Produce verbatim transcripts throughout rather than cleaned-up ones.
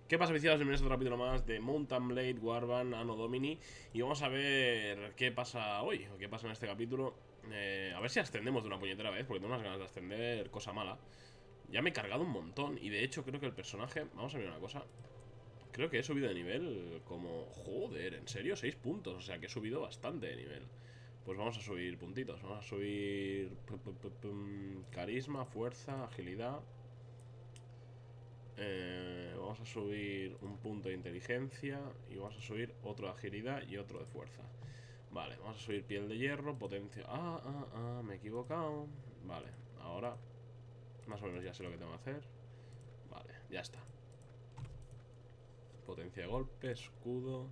¿Qué pasa, viciados? Bienvenidos a otro capítulo más de Mountain Blade Warband Anno Domini. Y vamos a ver qué pasa hoy, o qué pasa en este capítulo. eh, A ver si ascendemos de una puñetera vez, porque tengo unas ganas de ascender, cosa mala. Ya me he cargado un montón, y de hecho creo que el personaje... Vamos a ver una cosa. Creo que he subido de nivel como... Joder, ¿en serio? Seis puntos, o sea que he subido bastante de nivel. Pues vamos a subir puntitos, vamos a subir... Carisma, fuerza, agilidad... Eh, vamos a subir un punto de inteligencia y vamos a subir otro de agilidad y otro de fuerza. Vale, vamos a subir piel de hierro, potencia... Ah, ah, ah, me he equivocado. Vale, ahora más o menos ya sé lo que tengo que hacer. Vale, ya está. Potencia de golpe, escudo...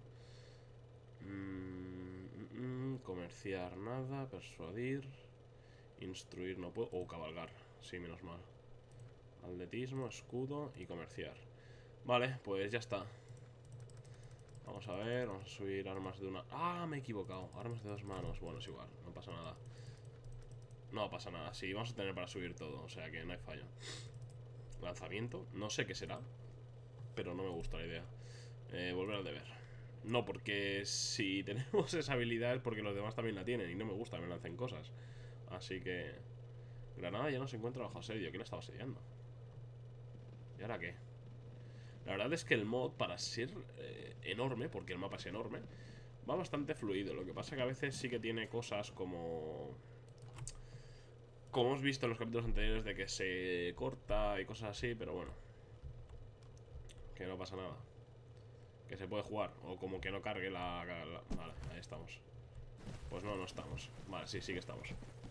Mm, mm, mm, comerciar nada, persuadir... Instruir no puedo... O cabalgar, sí, menos mal. Atletismo, escudo y comerciar. Vale, pues ya está. Vamos a ver, vamos a subir armas de una... ¡Ah! Me he equivocado. Armas de dos manos. Bueno, es igual, no pasa nada. No pasa nada, sí, vamos a tener para subir todo. O sea que no hay fallo. Lanzamiento, no sé qué será, pero no me gusta la idea. eh, Volver al deber. No, porque si tenemos esa habilidad es porque los demás también la tienen. Y no me gusta que me lancen cosas. Así que... Granada ya no se encuentra bajo asedio. ¿Quién la estaba asediando? ¿Y ahora qué? La verdad es que el mod, para ser eh, enorme, porque el mapa es enorme, va bastante fluido. Lo que pasa que a veces sí que tiene cosas como... Como hemos visto en los capítulos anteriores, de que se corta y cosas así, pero bueno. Que no pasa nada. Que se puede jugar. O como que no cargue la... la... Vale, ahí estamos. Pues no, no estamos. Vale, sí, sí que estamos.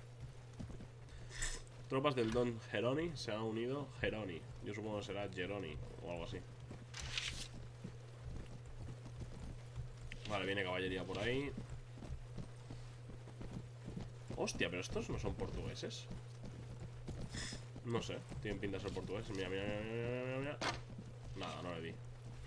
Tropas del Don Geroni se han unido. Geroni. Yo supongo que será Geroni o algo así. Vale, viene caballería por ahí. Hostia, pero estos no son portugueses. No sé, tienen pinta de ser portugueses. Mira, mira, mira, mira, mira, mira. Nada, no le di.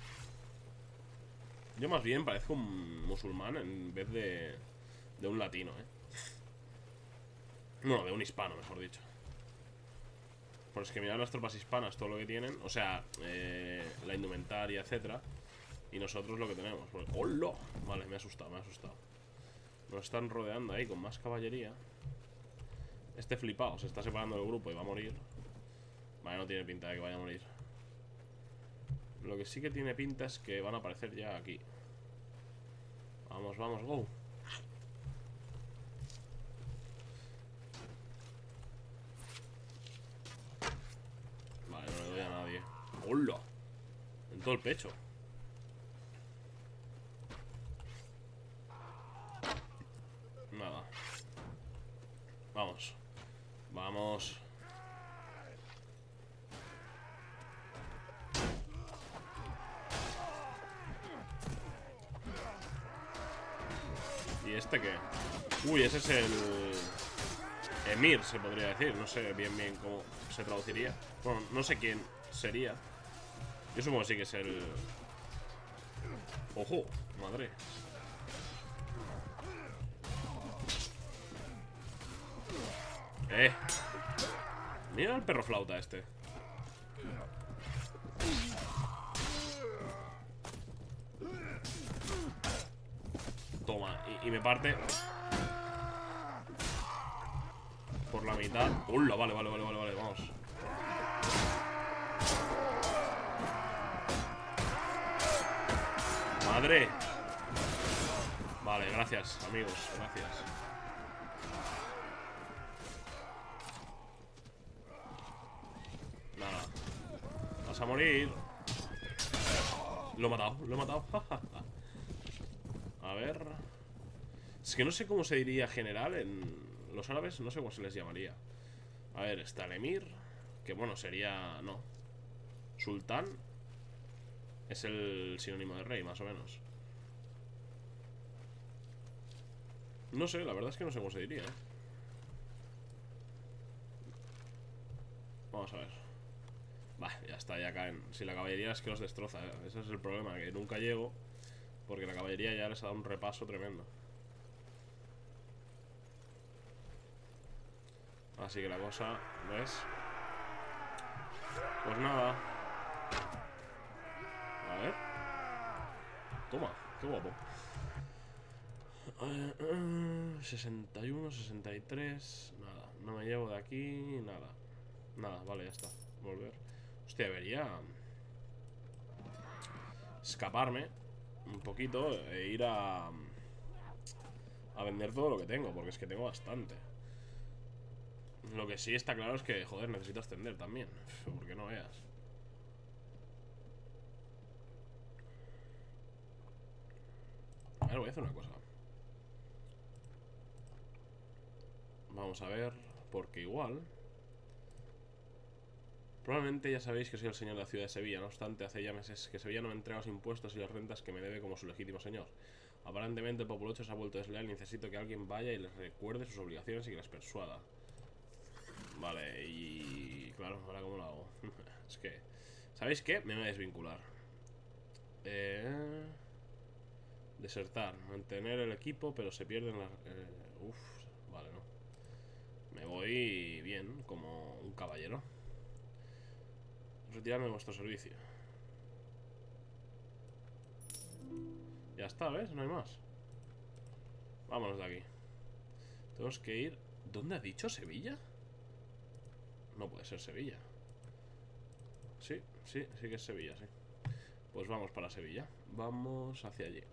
Yo más bien parezco un musulmán en vez de... De un latino, eh. No, de un hispano, mejor dicho. Pues es que mirad las tropas hispanas, todo lo que tienen. O sea, eh, la indumentaria, etcétera. Y nosotros lo que tenemos. Pues, ¡hola! Vale, me ha asustado, me ha asustado. Nos están rodeando ahí con más caballería. Este flipado se está separando del grupo y va a morir. Vale, no tiene pinta de que vaya a morir. Lo que sí que tiene pinta es que van a aparecer ya aquí. Vamos, vamos, go. Vale, no le doy a nadie. ¡Hola! En todo el pecho. Nada. Vamos. Vamos. ¿Y este qué? Uy, ese es el... Emir, se podría decir. No sé bien bien cómo se traduciría. Bueno, no sé quién sería. Yo supongo que sí que es el... ¡Ojo! Madre. Eh. Mira el perro flauta este. Toma, y, y me parte por la mitad. ¡Hola! Vale, vale, vale, vale, vale, vamos. ¡Madre! Vale, gracias, amigos, gracias. Nada. Vas a morir. Lo he matado, lo he matado. A ver. Es que no sé cómo se diría general en los árabes, no sé cómo se les llamaría. A ver, está el emir, que bueno, sería... no. Sultán es el sinónimo de rey, más o menos. No sé, la verdad es que no sé cómo se diría, ¿eh? Vamos a ver. Va, ya está, ya caen. Si la caballería es que los destroza, ¿eh? Ese es el problema, que nunca llego, porque la caballería ya les ha dado un repaso tremendo. Así que la cosa, ¿ves? Pues nada. Toma, qué guapo. Uh, uh, sesenta y uno, sesenta y tres. Nada, no me llevo de aquí. Nada, nada, vale, ya está. Volver. Hostia, debería escaparme un poquito e ir a A vender todo lo que tengo, porque es que tengo bastante. Lo que sí está claro es que, joder, necesito ascender también. Porque no veas. A ver, voy a hacer una cosa. Vamos a ver, porque igual probablemente ya sabéis que soy el señor de la ciudad de Sevilla. No obstante, hace ya meses que Sevilla no me entrega los impuestos y las rentas que me debe como su legítimo señor. Aparentemente el populacho se ha vuelto desleal y necesito que alguien vaya y les recuerde sus obligaciones y que les persuada. Vale, y... claro, ahora cómo lo hago. Es que... ¿sabéis qué? Me voy a desvincular. Eh... Desertar. Mantener el equipo, pero se pierden las... Eh... Uf, vale, no. Me voy bien, como un caballero. Retirarme de vuestro servicio. Ya está, ¿ves? No hay más. Vámonos de aquí. Tenemos que ir... ¿Dónde ha dicho? ¿Sevilla? No puede ser Sevilla. Sí, sí, sí que es Sevilla, sí. Pues vamos para Sevilla. Vamos hacia allí.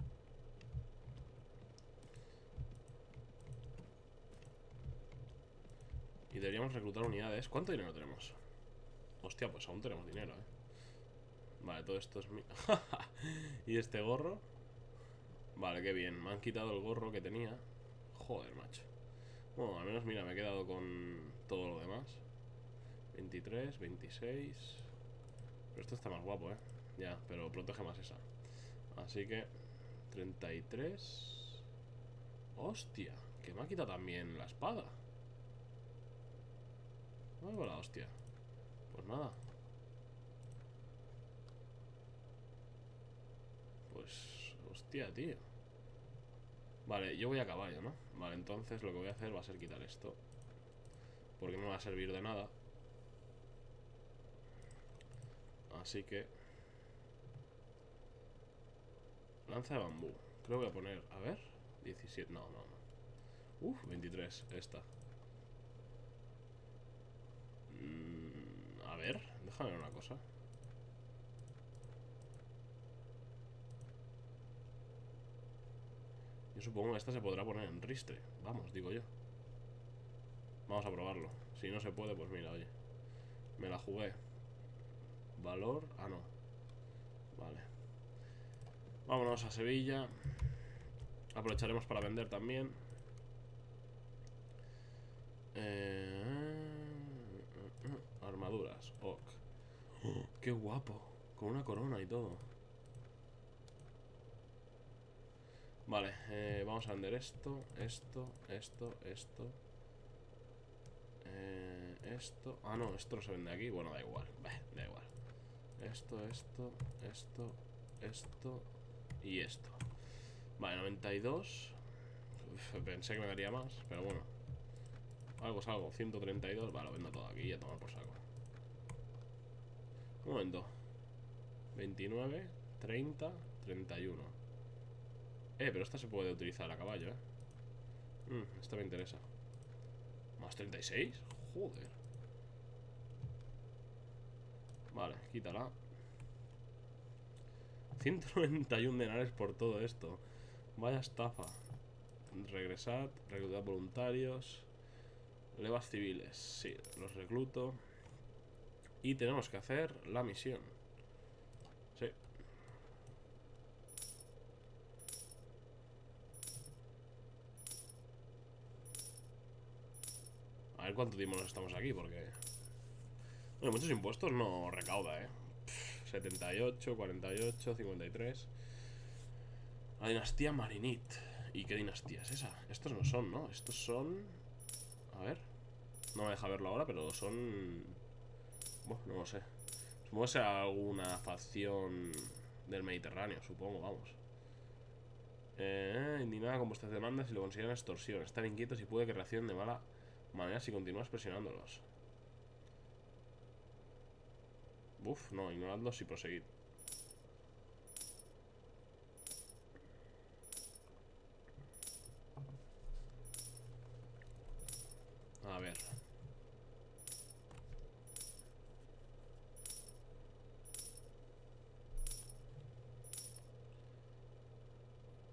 Y deberíamos reclutar unidades. ¿Cuánto dinero tenemos? Hostia, pues aún tenemos dinero, eh. Vale, todo esto es mi... ¿Y este gorro? Vale, qué bien. Me han quitado el gorro que tenía. Joder, macho. Bueno, al menos, mira, me he quedado con todo lo demás. veintitrés, veintiséis. Pero esto está más guapo, eh. Ya, pero protege más esa. Así que... treinta y tres. Hostia, que me ha quitado también la espada. Ay, la hostia. Pues nada. Pues... hostia, tío. Vale, yo voy a caballo, ¿no? Vale, entonces lo que voy a hacer va a ser quitar esto. Porque no me va a servir de nada. Así que... lanza de bambú. Creo que voy a poner... a ver... diecisiete... no, no, no. Uf, veintitrés, esta. Mm, a ver, déjame ver una cosa. Yo supongo que esta se podrá poner en ristre. Vamos, digo yo. Vamos a probarlo. Si no se puede, pues mira, oye. Me la jugué. Valor... ah, no. Vale. Vámonos a Sevilla. Aprovecharemos para vender también. Eh... Armaduras. Ok. Oh, ¡qué guapo! Con una corona y todo. Vale, eh, vamos a vender esto, esto, esto, esto. Eh, esto... ah, no, esto no se vende aquí. Bueno, da igual, bah, da igual. Esto, esto, esto, esto y esto. Vale, noventa y dos. Uf, pensé que me daría más, pero bueno. Algo es algo, ciento treinta y dos. Vale, lo vendo todo aquí y a tomar por saco. Un momento. veintinueve, treinta, treinta y uno. Eh, pero esta se puede utilizar a caballo, eh. Mm, esta me interesa. Más treinta y seis. Joder. Vale, quítala. ciento noventa y uno denarios por todo esto. Vaya estafa. Regresad, reclutar voluntarios. Levas civiles. Sí, los recluto. Y tenemos que hacer la misión. Sí. A ver cuánto tiempo nos estamos aquí, porque... bueno, muchos impuestos no recauda, eh. Pff, setenta y ocho, cuarenta y ocho, cincuenta y tres. La dinastía Marinit. ¿Y qué dinastía es esa? Estos no son, ¿no? Estos son... a ver. No me deja verlo ahora, pero son... bueno, no lo sé. Supongo que sea alguna facción del Mediterráneo, supongo, vamos. Eh, indignada con vuestras demandas y lo consideran extorsión. Están inquietos y puede que reaccionen de mala manera si continúas presionándolos. Uf, no, ignoradlos y proseguid.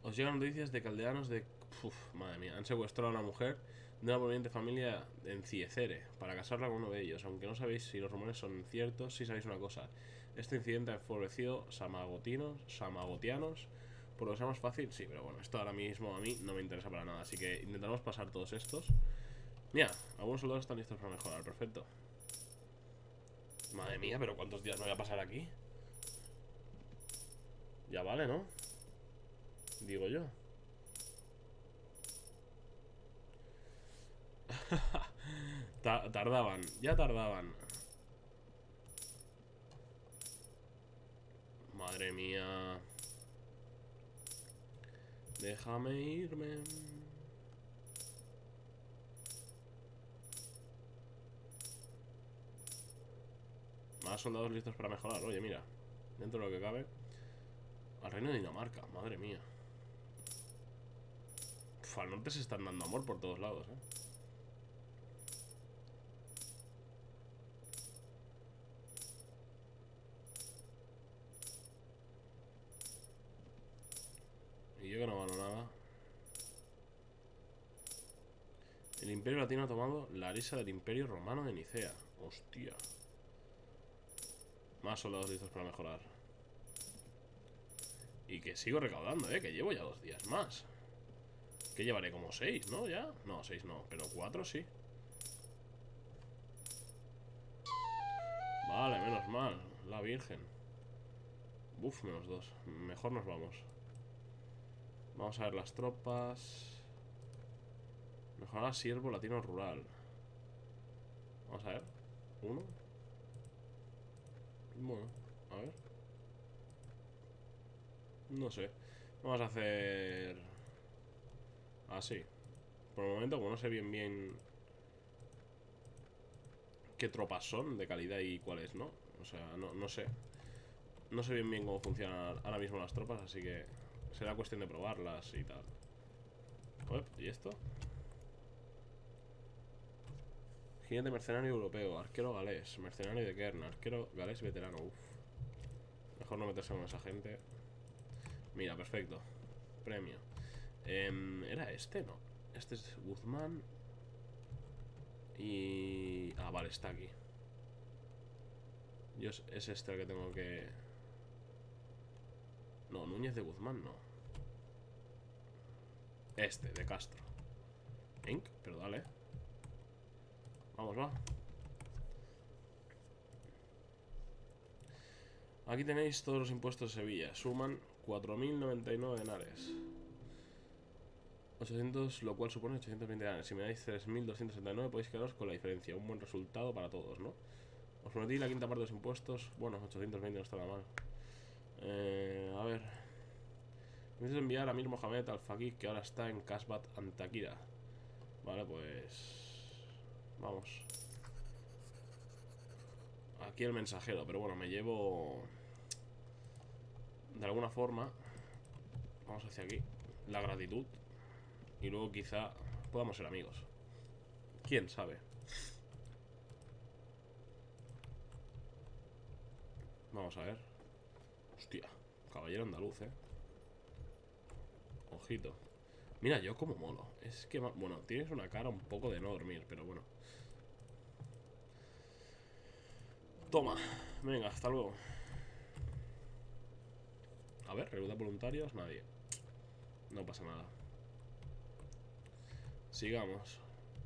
Os llegan noticias de que aldeanos de... Uf, madre mía. Han secuestrado a una mujer de una prominente familia en Ciecere para casarla con uno de ellos. Aunque no sabéis si los rumores son ciertos, sí sabéis una cosa. Este incidente ha enfurecido samagotinos, samagotianos. Por lo que sea más fácil, sí, pero bueno, esto ahora mismo a mí no me interesa para nada. Así que intentaremos pasar todos estos. Mira, algunos soldados están listos para mejorar, perfecto. Madre mía, pero ¿cuántos días me voy a pasar aquí? Ya vale, ¿no? Digo yo. Tardaban, ya tardaban. Madre mía. Déjame irme. Más soldados listos para mejorar. Oye, mira, dentro de lo que cabe. Al reino de Dinamarca, madre mía. Uf, al norte se están dando amor por todos lados, eh. Y yo que no gano nada. El Imperio Latino ha tomado la arisa del Imperio Romano de Nicea. Hostia. Más soldados listos para mejorar. Y que sigo recaudando, eh. Que llevo ya dos días más. Que llevaré como seis, ¿no? Ya. No, seis no, pero cuatro sí. Vale, menos mal. La Virgen. Uf, menos dos. Mejor nos vamos. Vamos a ver las tropas. Mejorar siervo latino rural. Vamos a ver. Uno. Bueno, a ver. No sé. Vamos a hacer... así. Por el momento, como no sé bien bien qué tropas son de calidad y cuáles no. O sea, no, no sé. No sé bien bien cómo funcionan ahora mismo las tropas, así que será cuestión de probarlas y tal. Uep, ¿y esto? Jinete mercenario europeo, arquero galés, mercenario de Kern, arquero galés veterano. Uf. Mejor no meterse con esa gente. Mira, perfecto. Premio. Eh, ¿Era este? No. Este es Guzmán. Y... ah, vale, está aquí. Yo es, es este el que tengo que... no, Núñez de Guzmán no. Este, de Castro. Inc, pero dale. Vamos, va. Aquí tenéis todos los impuestos de Sevilla. Suman cuatro mil noventa y nueve denares. ochocientos, lo cual supone ochocientos veinte denares. Si me dais tres mil doscientos setenta y nueve podéis quedaros con la diferencia. Un buen resultado para todos, ¿no? Os prometí la quinta parte de los impuestos. Bueno, ochocientos veinte no está nada mal. Eh, a ver. Necesito enviar a Mir Mohamed al Faqih, que ahora está en Kasbat Antakira. Vale, pues... vamos. Aquí el mensajero, pero bueno, me llevo... de alguna forma... vamos hacia aquí. La gratitud. Y luego quizá podamos ser amigos. ¿Quién sabe? Vamos a ver. Hostia, caballero andaluz, eh. Ojito. Mira yo como molo. Es que, bueno, tienes una cara un poco de no dormir, pero bueno. Toma. Venga, hasta luego. A ver, reclutar voluntarios, nadie. No pasa nada. Sigamos.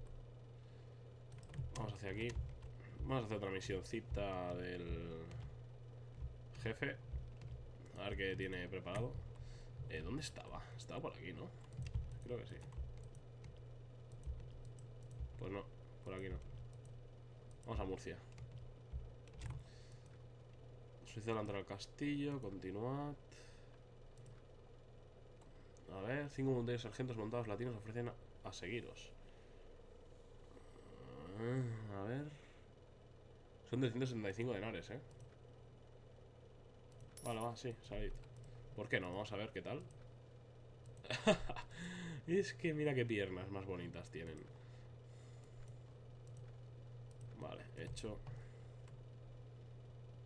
Vamos hacia aquí. Vamos a hacer otra misioncita del jefe. A ver qué tiene preparado. eh, ¿Dónde estaba? Estaba por aquí, ¿no? Creo que sí. Pues no, por aquí no. Vamos a Murcia. Solicito la entrada al castillo. Continuad. A ver, cinco voluntarios sargentos montados latinos ofrecen a, a seguiros. A ver. Son de ciento setenta y cinco denares, eh. Vale, va, sí, salid. ¿Por qué no? Vamos a ver qué tal. Es que mira qué piernas más bonitas tienen. Vale, hecho.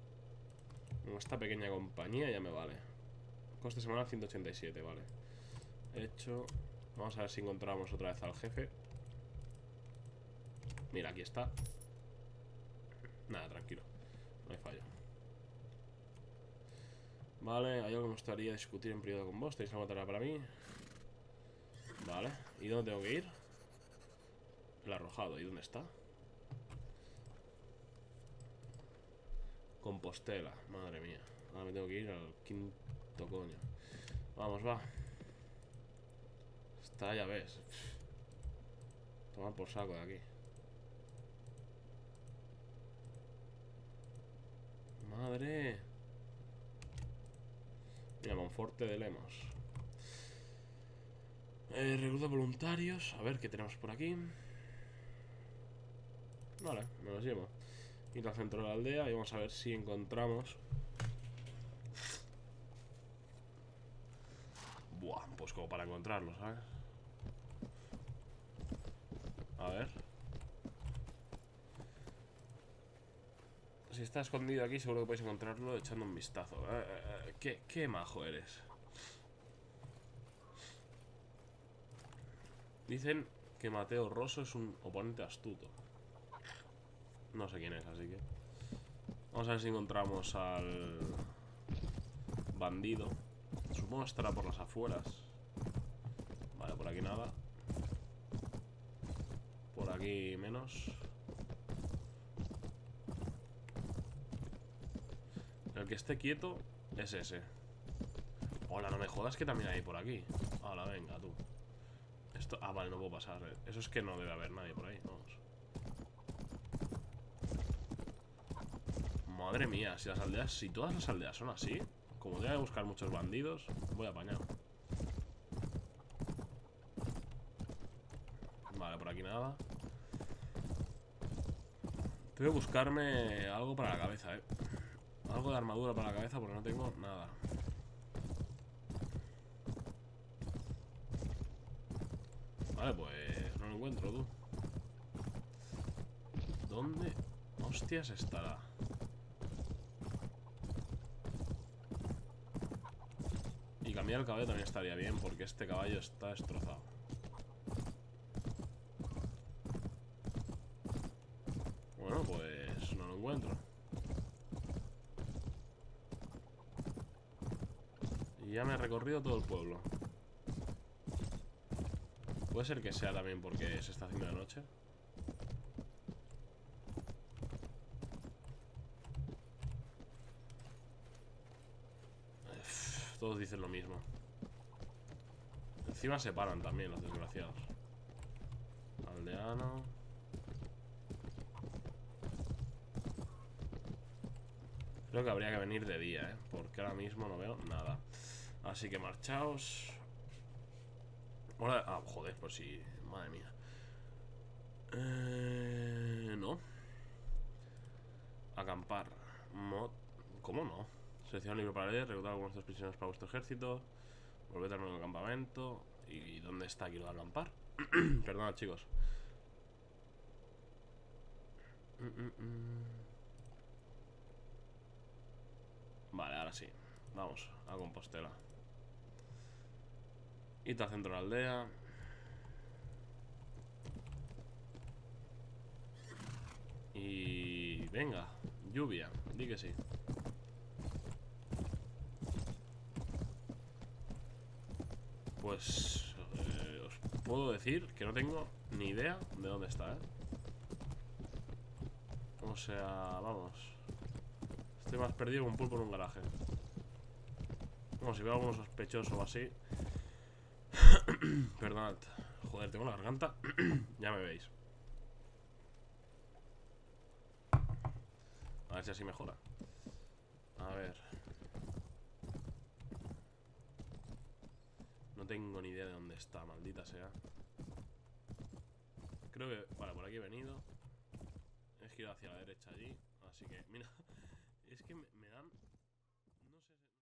Esta pequeña compañía ya me vale. Coste semanal ciento ochenta y siete, vale. Hecho. Vamos a ver si encontramos otra vez al jefe. Mira, aquí está. Nada, tranquilo. No hay fallo. Vale, hay algo que me gustaría discutir en privado con vos. ¿Tenéis alguna tarea para mí? Vale. ¿Y dónde tengo que ir? El arrojado. ¿Y dónde está? Compostela. Madre mía. Ahora me tengo que ir al quinto coño. Vamos, va. Está, ya ves. Toma por saco de aquí. Madre. Mira, Monforte de Lemos. Eh, recluta voluntarios. A ver qué tenemos por aquí. Vale, me los llevo. Ir al centro de la aldea y vamos a ver si encontramos. Buah, pues como para encontrarlo, ¿sabes? A ver. Si está escondido aquí, seguro que podéis encontrarlo echando un vistazo. Eh, eh, ¿qué, qué majo eres? Dicen que Mateo Rosso es un oponente astuto. No sé quién es, así que... Vamos a ver si encontramos al... bandido. Supongo que estará por las afueras. Vale, por aquí nada. Por aquí menos. El que esté quieto es ese. Hola, no me jodas que también hay por aquí. Hola, venga, tú. Esto... Ah, vale, no puedo pasar. Eso es que no debe haber nadie por ahí, vamos. Madre mía, si las aldeas... Si todas las aldeas son así, como debe buscar muchos bandidos, voy apañado. Vale, por aquí nada. Tengo que buscarme algo para la cabeza, eh. Algo de armadura para la cabeza porque no tengo nada. Vale, pues no lo encuentro, tú. ¿Dónde hostias estará? Y cambiar el caballo también estaría bien porque este caballo está destrozado. Bueno, pues no lo encuentro. Y ya me he recorrido todo el pueblo. Puede ser que sea también porque se está haciendo de noche. Uf, todos dicen lo mismo. Encima se paran también los desgraciados. Aldeano. Creo que habría que venir de día, ¿eh? Porque ahora mismo no veo nada. Así que marchaos. Hola. Ah, joder, pues sí. Madre mía. Eh, no. Acampar. Mod. ¿Cómo no? Selecciona libro para leer. Reclutar algunos de los prisioneros para vuestro ejército. Volver a un campamento. ¿Y dónde está aquí lo de acampar? Perdona, chicos. Mm, mm, mm. Vale, ahora sí. Vamos a Compostela. Id al centro de la aldea. Y... venga, lluvia. Di que sí. Pues... Eh, os puedo decir que no tengo ni idea de dónde está, ¿eh? O sea, vamos. Estoy más perdido que un pulpo en un garaje. Como si veo algo sospechoso o así. Perdonad. Joder, tengo la garganta. Ya me veis. A ver si así mejora. A ver. No tengo ni idea de dónde está, maldita sea. Creo que... Vale, por aquí he venido. He girado hacia la derecha allí. Así que, mira. Es que me,